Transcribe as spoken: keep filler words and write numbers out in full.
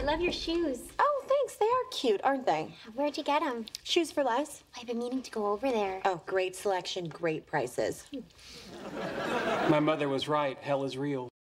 love your shoes. Oh, thanks. They are cute, aren't they? Where'd you get them? Shoes for Less. I've been meaning to go over there. Oh, great selection, great prices. My mother was right. Hell is real.